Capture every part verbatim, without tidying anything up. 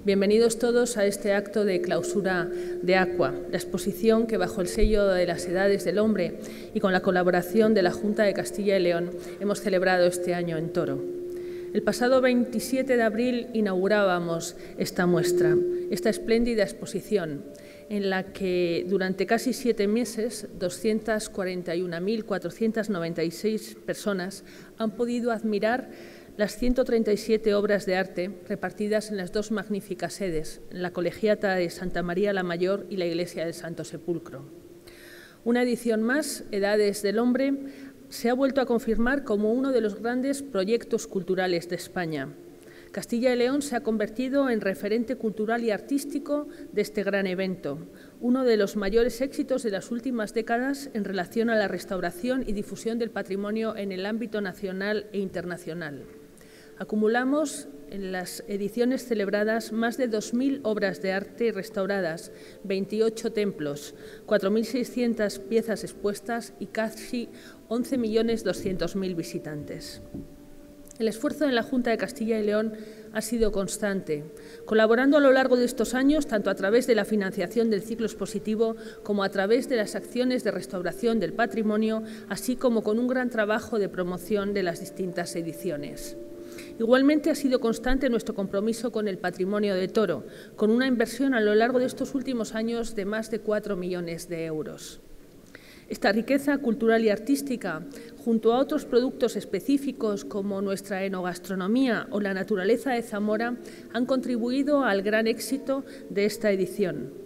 Bienvenidos todos a este acto de clausura de ACUA, la exposición que bajo el sello de las Edades del Hombre y con la colaboración de la Junta de Castilla y León hemos celebrado este año en Toro. El pasado veintisiete de abril inaugurábamos esta muestra, esta espléndida exposición, en la que durante casi siete meses doscientas cuarenta y una mil cuatrocientas noventa y seis personas han podido admirar las ciento treinta y siete obras de arte repartidas en las dos magníficas sedes, la Colegiata de Santa María la Mayor y la Iglesia del Santo Sepulcro. Una edición más, Edades del Hombre, se ha vuelto a confirmar como uno de los grandes proyectos culturales de España. Castilla y León se ha convertido en referente cultural y artístico de este gran evento, uno de los mayores éxitos de las últimas décadas en relación a la restauración y difusión del patrimonio en el ámbito nacional e internacional. Acumulamos en las ediciones celebradas más de dos mil obras de arte restauradas, veintiocho templos, cuatro mil seiscientas piezas expuestas y casi once millones doscientos mil visitantes. El esfuerzo en la Junta de Castilla y León ha sido constante, colaborando a lo largo de estos años tanto a través de la financiación del ciclo expositivo como a través de las acciones de restauración del patrimonio, así como con un gran trabajo de promoción de las distintas ediciones. Igualmente ha sido constante nuestro compromiso con el patrimonio de Toro, con una inversión a lo largo de estos últimos años de más de cuatro millones de euros. Esta riqueza cultural y artística, junto a otros productos específicos como nuestra enogastronomía o la naturaleza de Zamora, han contribuido al gran éxito de esta edición.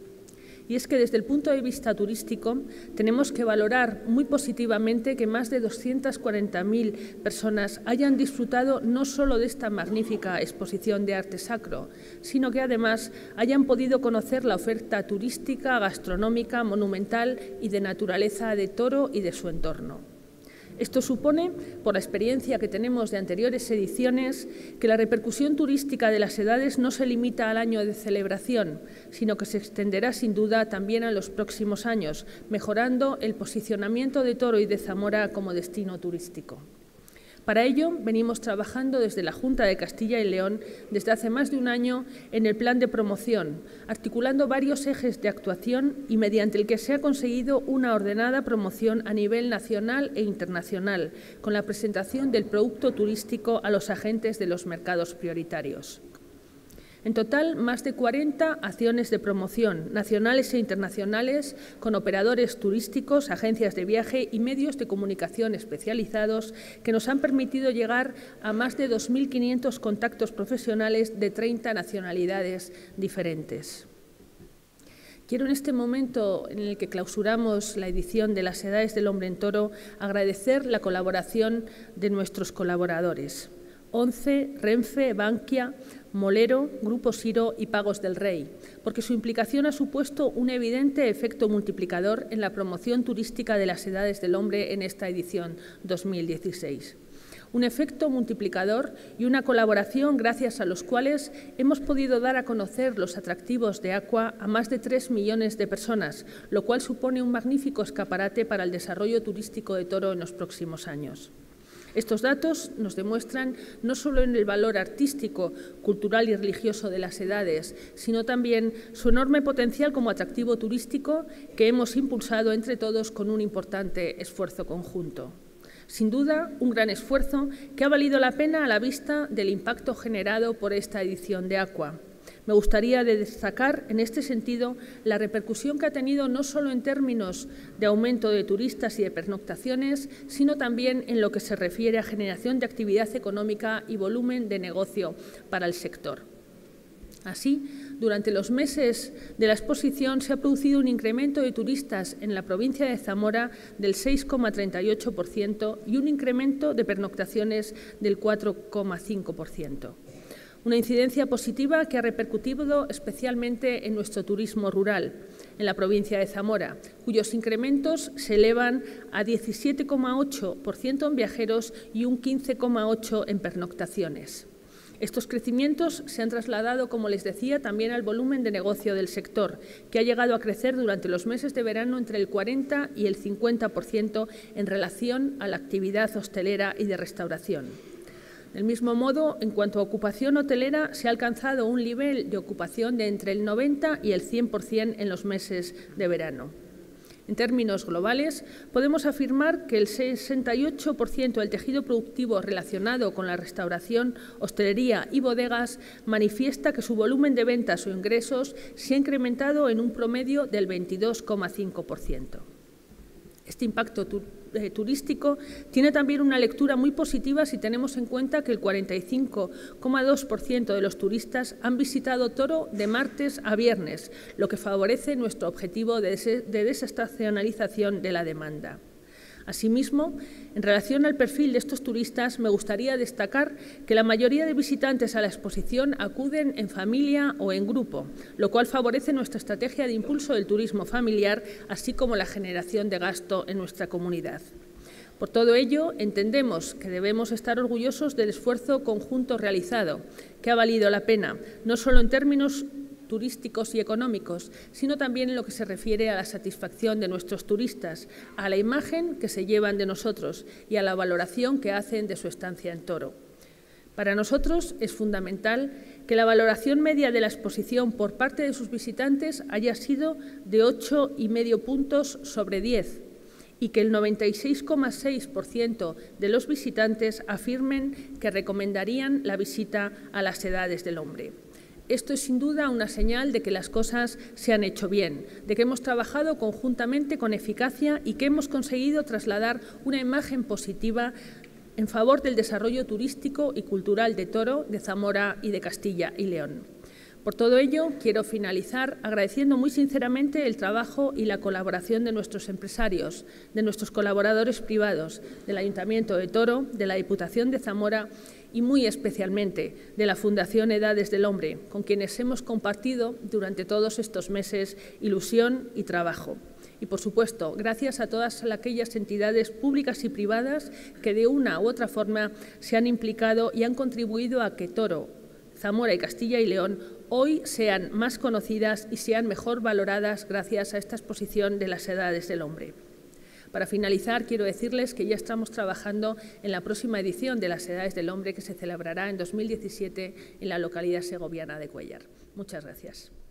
Y es que desde el punto de vista turístico tenemos que valorar muy positivamente que más de doscientas cuarenta mil personas hayan disfrutado no solo de esta magnífica exposición de arte sacro, sino que además hayan podido conocer la oferta turística, gastronómica, monumental y de naturaleza de Toro y de su entorno. Esto supone, por la experiencia que tenemos de anteriores ediciones, que la repercusión turística de las edades no se limita al año de celebración, sino que se extenderá sin duda también a los próximos años, mejorando el posicionamiento de Toro y de Zamora como destino turístico. Para ello, venimos trabajando desde la Junta de Castilla y León desde hace más de un año en el plan de promoción, articulando varios ejes de actuación y mediante el que se ha conseguido una ordenada promoción a nivel nacional e internacional, con la presentación del producto turístico a los agentes de los mercados prioritarios. En total, más de cuarenta acciones de promoción, nacionales e internacionales, con operadores turísticos, agencias de viaje y medios de comunicación especializados que nos han permitido llegar a más de dos mil quinientos contactos profesionales de treinta nacionalidades diferentes. Quiero en este momento en el que clausuramos la edición de las Edades del Hombre en Toro agradecer la colaboración de nuestros colaboradores. ONCE, Renfe, Bankia, Molero, Grupo Siro y Pagos del Rey, porque su implicación ha supuesto un evidente efecto multiplicador en la promoción turística de las Edades del Hombre en esta edición dos mil dieciséis. Un efecto multiplicador y una colaboración gracias a los cuales hemos podido dar a conocer los atractivos de ACUA a más de tres millones de personas, lo cual supone un magnífico escaparate para el desarrollo turístico de Toro en los próximos años. Estos datos nos demuestran no solo en el valor artístico, cultural y religioso de las edades, sino también su enorme potencial como atractivo turístico que hemos impulsado entre todos con un importante esfuerzo conjunto. Sin duda, un gran esfuerzo que ha valido la pena a la vista del impacto generado por esta edición de ACUA. Me gustaría destacar en este sentido la repercusión que ha tenido no solo en términos de aumento de turistas y de pernoctaciones, sino también en lo que se refiere a generación de actividad económica y volumen de negocio para el sector. Así, durante los meses de la exposición se ha producido un incremento de turistas en la provincia de Zamora del seis coma treinta y ocho por ciento y un incremento de pernoctaciones del cuatro coma cinco por ciento. Una incidencia positiva que ha repercutido especialmente en nuestro turismo rural, en la provincia de Zamora, cuyos incrementos se elevan a diecisiete coma ocho por ciento en viajeros y un quince coma ocho por ciento en pernoctaciones. Estos crecimientos se han trasladado, como les decía, también al volumen de negocio del sector, que ha llegado a crecer durante los meses de verano entre el cuarenta y el cincuenta por ciento en relación a la actividad hostelera y de restauración. Del mismo modo, en cuanto a ocupación hotelera, se ha alcanzado un nivel de ocupación de entre el noventa y el cien por cien en los meses de verano. En términos globales, podemos afirmar que el sesenta y ocho por ciento del tejido productivo relacionado con la restauración, hostelería y bodegas manifiesta que su volumen de ventas o ingresos se ha incrementado en un promedio del veintidós coma cinco por ciento. Este impacto tu, eh, turístico tiene también una lectura muy positiva si tenemos en cuenta que el cuarenta y cinco coma dos por ciento de los turistas han visitado Toro de martes a viernes, lo que favorece nuestro objetivo de, des de desestacionalización de la demanda. Asimismo, en relación al perfil de estos turistas, me gustaría destacar que la mayoría de visitantes a la exposición acuden en familia o en grupo, lo cual favorece nuestra estrategia de impulso del turismo familiar, así como la generación de gasto en nuestra comunidad. Por todo ello, entendemos que debemos estar orgullosos del esfuerzo conjunto realizado, que ha valido la pena, no solo en términos turísticos y económicos, sino también en lo que se refiere a la satisfacción de nuestros turistas, a la imagen que se llevan de nosotros y a la valoración que hacen de su estancia en Toro. Para nosotros es fundamental que la valoración media de la exposición por parte de sus visitantes haya sido de ocho coma cinco puntos sobre diez y que el noventa y seis coma seis por ciento de los visitantes afirmen que recomendarían la visita a las Edades del Hombre. Esto es sin duda una señal de que las cosas se han hecho bien, de que hemos trabajado conjuntamente con eficacia y que hemos conseguido trasladar una imagen positiva en favor del desarrollo turístico y cultural de Toro, de Zamora y de Castilla y León. Por todo ello, quiero finalizar agradeciendo muy sinceramente el trabajo y la colaboración de nuestros empresarios, de nuestros colaboradores privados, del Ayuntamiento de Toro, de la Diputación de Zamora y muy especialmente de la Fundación Edades del Hombre, con quienes hemos compartido durante todos estos meses ilusión y trabajo. Y, por supuesto, gracias a todas aquellas entidades públicas y privadas que de una u otra forma se han implicado y han contribuido a que Toro, Zamora y Castilla y León hoy sean más conocidas y sean mejor valoradas gracias a esta exposición de las Edades del Hombre. Para finalizar, quiero decirles que ya estamos trabajando en la próxima edición de las Edades del Hombre que se celebrará en dos mil diecisiete en la localidad segoviana de Cuéllar. Muchas gracias.